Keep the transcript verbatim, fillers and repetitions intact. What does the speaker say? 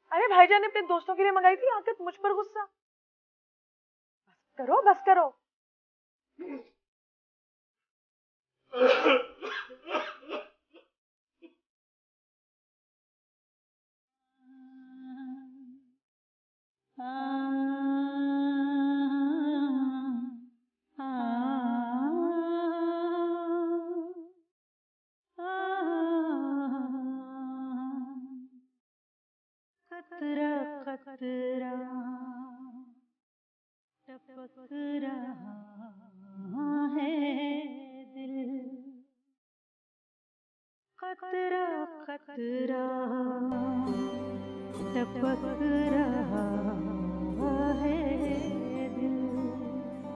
अरे भाईजान ने अपने दोस्तों के लिए मंगाई थी, आकर मुझ पर गुस्सा। बस करो बस करो। खतरा खतरा टपक रहा है दिल, खतरा खतरा टपक